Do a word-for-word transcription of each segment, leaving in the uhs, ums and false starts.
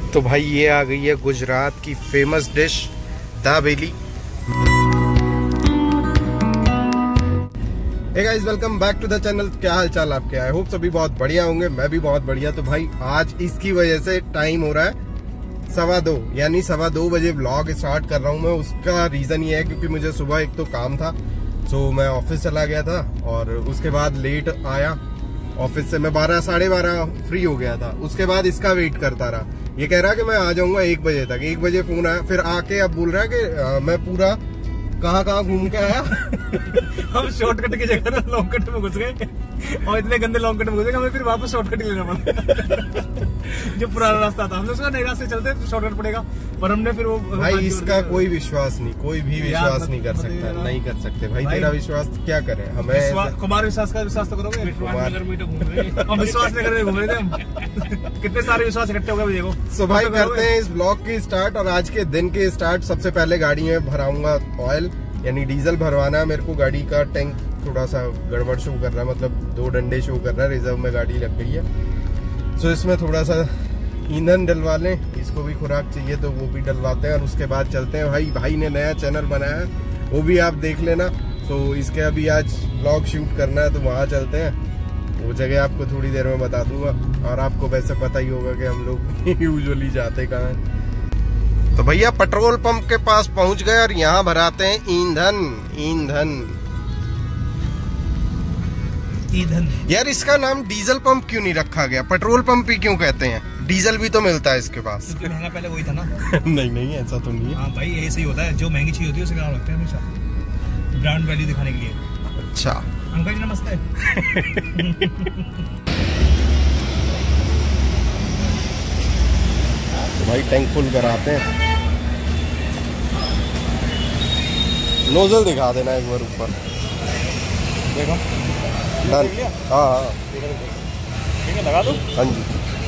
तो भाई ये आ गई है गुजरात की famous dish dabeli. Hey guys, welcome back to the channel. क्या हाल चाल आपके? आई होप सभी बहुत बढ़िया होंगे। मैं भी बहुत बढ़िया। तो भाई आज इसकी वजह से टाइम हो रहा है सवा दो, यानी सवा दो बजे व्लॉग स्टार्ट कर रहा हूँ मैं। उसका रीजन ये है क्योंकि मुझे सुबह एक तो काम था, सो मैं ऑफिस चला गया था और उसके बाद लेट आया ऑफिस से। मैं बारह साढ़े बारह फ्री हो गया था। उसके बाद इसका वेट करता रहा। ये कह रहा है कि मैं आ जाऊंगा एक बजे तक। एक बजे फोन आया, फिर आके अब बोल रहा है कि आ, मैं पूरा कहाँ कहाँ घूम के आया। हम शॉर्टकट की जगह लॉन्ग कट में घुस गए और इतने गंदे लॉन्ग कट में घुसे हमें फिर वापस शॉर्टकट ही लेना पड़ा। जो पुराना रास्ता था हमने उसका नए रास्ते चलते तो शॉर्टकट पड़ेगा, पर हमने फिर वो भाई इसका कोई विश्वास नहीं, कोई भी विश्वास नहीं कर सकता। नहीं कर सकते भाई, तेरा विश्वास क्या करे हमें। कुमार विश्वास का विश्वास तो करोगे? हम विश्वास नहीं कर घूम रहे थे हम। कितने सारे विश्वास इकट्ठे हो गए देखो। सो भाई करते हैं इस ब्लॉग की स्टार्ट। और आज के दिन की स्टार्ट सबसे पहले गाड़ी में भराऊंगा ऑयल, यानी डीजल भरवाना है मेरे को। गाड़ी का टैंक थोड़ा सा गड़बड़ शो कर रहा है, मतलब दो डंडे शो कर रहा है। रिजर्व में गाड़ी लग गई है, सो इसमें थोड़ा सा ईंधन डलवा लें। इसको भी खुराक चाहिए तो वो भी डलवाते हैं और उसके बाद चलते हैं। भाई भाई ने नया चैनल बनाया है, वो भी आप देख लेना। तो इसके अभी आज ब्लॉग शूट करना है तो वहाँ चलते हैं। वो जगह आपको थोड़ी देर में बता दूंगा। और आपको वैसे पता ही होगा कि हम लोग यूजुअली जाते कहाँ हैं। तो भैया पेट्रोल पंप के पास पहुंच गए और यहाँ भराते हैं ईंधन। ईंधन ईंधन यार, इसका नाम डीजल पंप क्यों नहीं रखा गया? पेट्रोल पंप ही क्यों कहते हैं? डीजल भी तो मिलता है इसके पास। महंगा पहले वही था ना। नहीं नहीं, ऐसा तो नहीं है। हाँ भाई, ऐसे ही होता है। जो महंगी चीज होती है उसे नाम रखते हैं हमेशा, ब्रांड वैल्यू दिखाने के लिए। अच्छा अंकल जी नमस्ते। तो भाई टैंक फुल कराते हैं। नोजल दिखा देना एक बार ऊपर। देखो डन। हाँ हाँ ठीक है, लगा दो। हाँ जी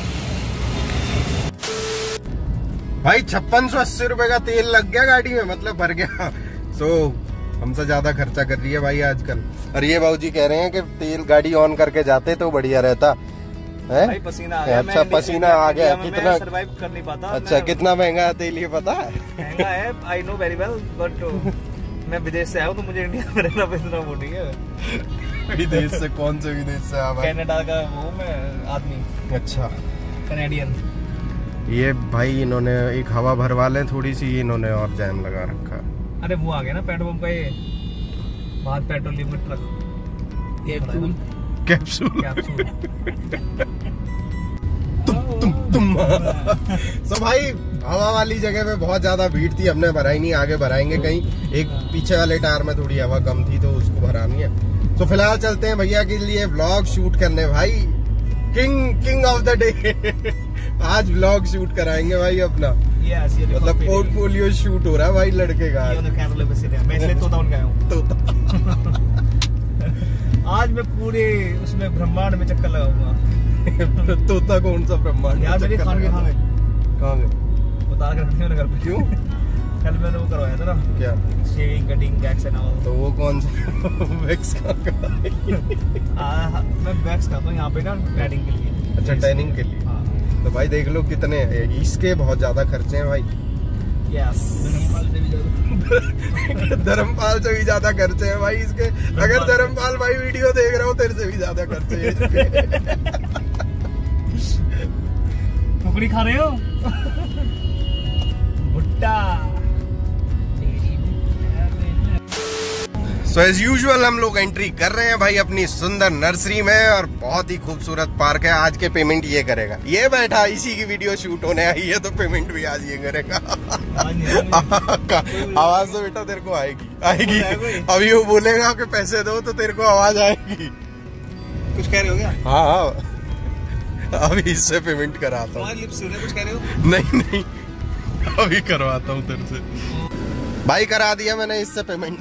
भाई, छप्पन सौ अस्सी रुपए का तेल लग गया गाड़ी में, मतलब भर गया। सो हमसे ज्यादा खर्चा कर रही है भाई आजकल। और ये बाबूजी कह रहे हैं कि तेल गाड़ी ऑन करके जाते तो बढ़िया रहता है। भाई पसीना आ गया। अच्छा पसीना आ गया। कितना सरवाइव कर नहीं पाता। अच्छा कितना महंगा है तेल ये पता है? महंगा है, I know very well, but मैं विदेश से आया हूँ तो मुझे इंडिया में रहना बेचना वो नहीं है। विदेश से? कौन से विदेश से आया? कनाडा का वो मैं आदमी। अच्छा कनेडियन। ये भाई इन्होंने एक हवा भरवा लें थोड़ी सी, इन्होंने और जैम लगा रखा। अरे वो आ गया ना पेट्रोल पंप का, ये Bharat Petroleum truck capsule capsule capsule. तुम तुम तुम सो भाई हवा वाली जगह पे बहुत ज्यादा भीड़ थी, हमने भराई नहीं। आगे भराएंगे कहीं। एक पीछे वाले टायर में थोड़ी हवा कम थी तो उसको भरानी है। तो फिलहाल चलते हैं भैया के लिए व्लॉग शूट करने। भाई king king of the day आज व्लॉग शूट कराएंगे भाई अपना। yes, ये मतलब पोर्टफोलियो शूट हो रहा है भाई लड़के का। मैं इसलिए तोता बन गया हूँ। तोता। आज मैं पूरे उसमें ब्रह्मांड में चक्कर लगाऊंगा। तोता कौन सा ब्रह्मांड? यार मेरे खान के खाने कहाँ गए? बता के रखते हैं घर पे। क्यों? कल मैंने वो करवाया था ना। क्या? Shaving, cutting, wax and all. तो वो कौन सा वैक्स का? मैं वैक्स करता हूँ यहाँ पे ना टैनिंग के लिए। अच्छा टैनिंग के लिए। हाँ। तो भाई देख लो कितने इसके बहुत ज्यादा खर्चे हैं भाई। यस। धर्मपाल से भी ज्यादा खर्चे हैं भाई इसके। अगर धर्मपाल भाई वीडियो देख रहा हो तेरे से भी ज्यादा खर्चे हैं इसके। टुकड़ी खा रहे हो? भुट्टा। सो एज यूजुअल हम लोग एंट्री कर रहे हैं भाई अपनी सुंदर नर्सरी में और बहुत ही खूबसूरत पार्क है। आज के पेमेंट ये करेगा। ये बैठा इसी की वीडियो शूट होने आई है तो पेमेंट भी आज ये करेगा। आवाज तो बेटा तेरे को आएगी आएगी अभी वो बोलेगा कि पैसे दो तो तेरे को आवाज आएगी। कुछ कह रहे हो क्या? हाँ हाँ अभी इससे पेमेंट कराता हूँ। कुछ कह रहे हो? नहीं नहीं अभी करवाता हूँ तेरे से। भाई करा दिया मैंने इससे पेमेंट।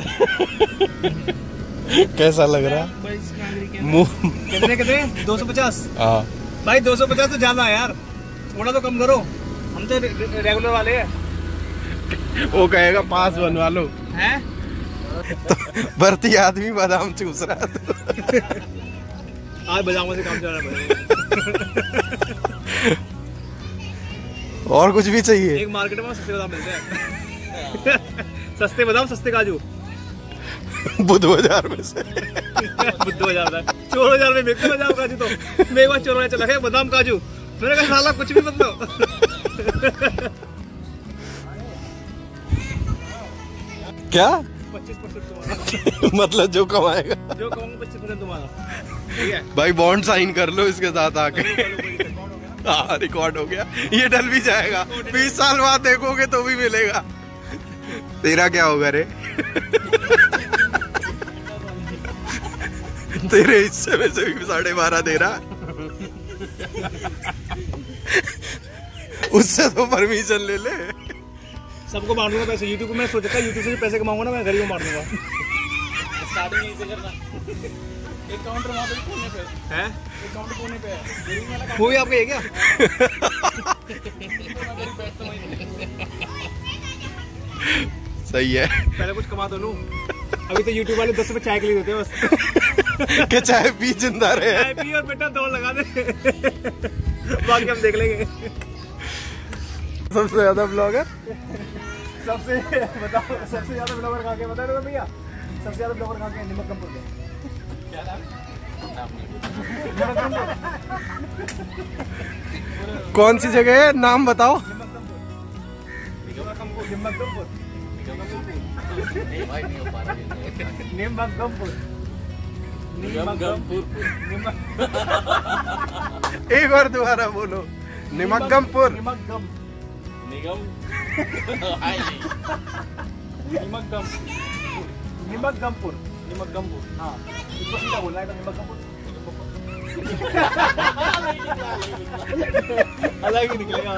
कैसा लग रहा है? कितने कितने? दो सौ पचास। हाँ भाई दो सौ पचास तो ज्यादा है यार, थोड़ा तो कम करो। हम तो रेगुलर वाले हैं। वो कहेगा पास बनवा लो। हैं? तो भर्ती आदमी बादाम चूस रहा था। आज बादामों से काम चल रहा है। और कुछ भी चाहिए? एक मार्केट में सस्ते बादाम मिलते हैं। सस्ते बादाम सस्ते काजू बुद्ध बाजार में से। बुद्ध बाजार में चोर बाजार में मिलते बादाम काजू। तो मैं एक बार चोर चला गया बादाम काजू, मैंने कहा साला कुछ भी मतलब। क्या पच्चीस परसेंट तुम्हारा। मतलब जो कमाएगा, जो कमाऊंगा पच्चीस परसेंट तुम्हारा। ठीक है भाई बॉन्ड साइन कर लो इसके साथ आके। हाँ रिकॉर्ड हो गया, ये डल भी जाएगा। बीस साल बाद देखोगे तो भी मिलेगा। तेरा क्या होगा रे? तेरे हिस्से में से भी साढ़े बारह दे रहा। उससे तो परमिशन ले ले। सबको मार दूंगा पैसे यूट्यूब पे। मैं सोचा था यूट्यूब से पैसे कमाऊंगा ना, मैं गरीब मार दूंगा। स्टार्टिंग यहीं से करना। एक काउंटर वहाँ पे कोने पे है, एक काउंटर कोने पे है। वो भी आपका है क्या? सही है। पहले कुछ कमा तो लूं। अभी तो यूट्यूब वाले दस रुपए चाय के लिए देते हैं बस। कि चाय पी जिंदा रहे। चाय पी और बेटा दौड़ लगा दे। बाकी हम देख लेंगे। सबसे ज्यादा ब्लॉगर सबसे बताओ, सबसे ज्यादा ब्लॉगर कहाँ के बता दो भैया। सबसे ज्यादा ब्लॉगर कहाँ के? निमकमपुर के। क्या नाम? कौन सी जगह है, नाम बताओ। निमकमपुर। निमकमपुर। निमकमपुर। एक बार दोबारा बोलो। निमकमपुर। निमकम निगम निमकम निमकमपुर। निमकमपुर हाँ, इसको सीधा बोलना है तो निमकमपुर। अलग ही निकलेगा।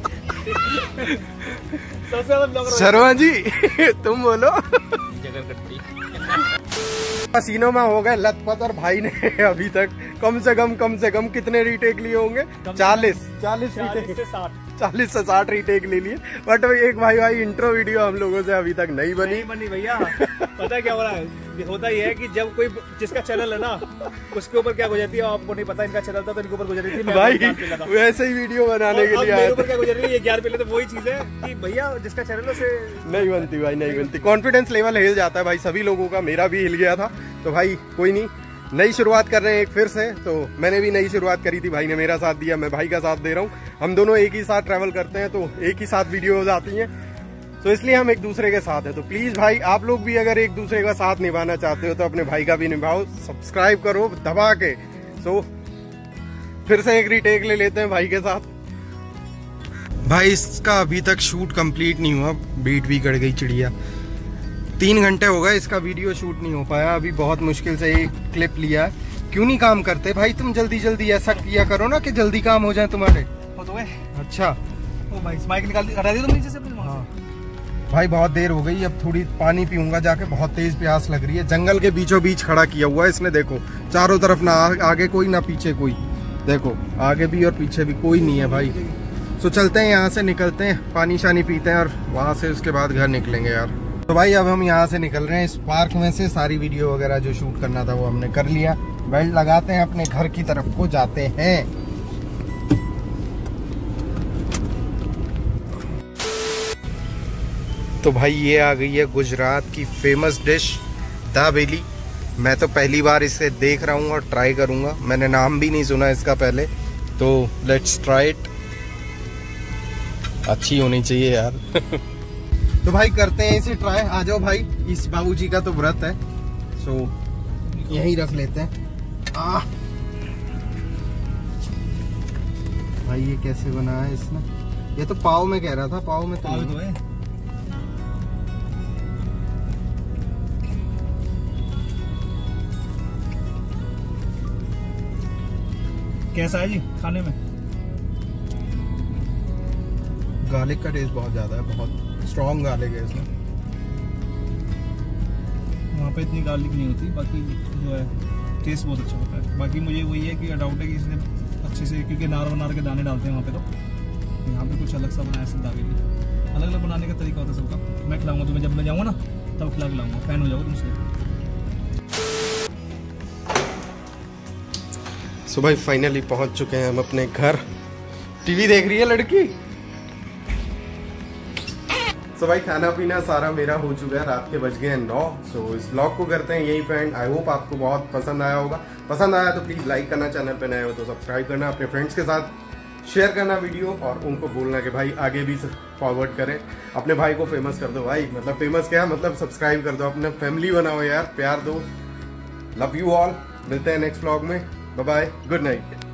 सबसे ज्यादा ब्लॉगर शर्मा जी तुम बोलो। जगह कटती पसीनों में हो गए लथपथ। और भाई ने अभी तक कम से कम कम से कम कितने रीटेक लिए होंगे? चालीस चालीस रीटेक से साठ चालीस से साठ रीटेक ले लिए। बट एक भाई भाई इंट्रो वीडियो हम लोगों से अभी तक नहीं बनी। नहीं बनी भैया। पता है क्या हो रहा है? होता ही है कि जब कोई जिसका चैनल है ना, उसके ऊपर क्या गुजरती है आपको नहीं पता। इनका चैनल था तो इनके ऊपर गुजरी थी। भाई वैसे ही वीडियो बनाने के लिए मेरे ऊपर क्या गुजर रही है? ये ग्यारह पहले तो वही चीज है कि भैया जिसका चैनल से नहीं बनती भाई, नहीं बनती। कॉन्फिडेंस लेवल हिल जाता है भाई सभी लोगों का। मेरा भी हिल गया था। तो भाई कोई नहीं, नई शुरुआत कर रहे हैं एक फिर से। तो मैंने भी नई शुरुआत करी थी, भाई ने मेरा साथ दिया, मैं भाई का साथ दे रहा हूँ। हम दोनों एक ही साथ ट्रैवल करते हैं तो एक ही साथ वीडियोज आती हैं। तो इसलिए हम एक दूसरे के साथ हैं। तो प्लीज भाई आप लोग भी अगर एक दूसरे का साथ निभाना चाहते हो तो अपने भाई का भी निभाओ। सब्सक्राइब करो दबा के। सो फिर से एक रीटेक ले लेते हैं भाई के साथ। भाई इसका अभी तक शूट कंप्लीट नहीं हुआ। बीट भी कट गई चिड़िया। तीन घंटे हो गए इसका वीडियो शूट नहीं हो पाया। अभी बहुत मुश्किल से एक क्लिप लिया है। क्यों नहीं काम करते भाई तुम? जल्दी जल्दी ऐसा किया करो ना कि जल्दी काम हो जाए तुम्हारे। हो तो है। अच्छा ओ भाई माइक निकाल दी, हटा दी तुम नीचे से। हाँ भाई बहुत देर हो गई। अब थोड़ी पानी पीऊंगा जाके, बहुत तेज प्यास लग रही है। जंगल के बीचों बीच खड़ा किया हुआ है इसने। देखो चारों तरफ ना आगे कोई ना पीछे कोई। देखो आगे भी और पीछे भी कोई नहीं है भाई। तो चलते हैं यहाँ से, निकलते हैं, पानी शानी पीते हैं और वहां से उसके बाद घर निकलेंगे यार। तो भाई अब हम यहाँ से निकल रहे हैं इस पार्क में से। सारी वीडियो वगैरह जो शूट करना था वो हमने कर लिया। बेल्ट लगाते हैं, अपने घर की तरफ को जाते हैं। तो भाई ये आ गई है गुजरात की फेमस डिश दाबेली। मैं तो पहली बार इसे देख रहा हूँ और ट्राई करूँगा। मैंने नाम भी नहीं सुना इसका पहले। तो लेट्स ट्राई इट। अच्छी होनी चाहिए यार। तो भाई करते हैं इसे ट्राई। आ जाओ भाई, इस बाबूजी का तो व्रत है सो यहीं रख लेते हैं। आ भाई ये कैसे बनाया है इसने? ये तो पाव में कह रहा था। पाव में पाव तो है। कैसा है जी खाने में? गार्लिक का टेस्ट बहुत ज्यादा है, बहुत स्ट्रॉन्ग गार्लिक है इसमें। वहाँ पे इतनी गार्लिक नहीं होती, बाकी जो है टेस्ट बहुत अच्छा होता है। बाकी मुझे वही है कि डाउट है कि इसने अच्छे से, क्योंकि नार वनार के दाने डालते हैं वहाँ पे। तो यहाँ पे कुछ अलग सा बनाया सब दाबेली। अलग अलग बनाने का तरीका होता है सबका। मैं खिलाऊंगा तुम्हें, जब मैं जाऊँगा ना तब खिला खिलाऊंगा। फैन हो जाओ तुमसे। सो भाई फाइनली पहुंच चुके हैं हम अपने घर। टीवी देख रही है लड़की। सो भाई खाना पीना सारा मेरा हो चुका है, रात के बज गए हैं नौ। सो इस ब्लॉग को करते हैं यही पे एंड। आई होप आपको बहुत पसंद आया होगा। पसंद आया तो प्लीज लाइक करना, चैनल पे नए हो तो सब्सक्राइब करना, अपने फ्रेंड्स के साथ शेयर करना वीडियो, और उनको बोलना कि भाई आगे भी फॉरवर्ड करें। अपने भाई को फेमस कर दो भाई, मतलब फेमस क्या मतलब सब्सक्राइब कर दो, अपना फैमिली बनाओ यार, प्यार दो। लव यू ऑल, मिलते हैं नेक्स्ट व्लॉग में। Bye bye, good night.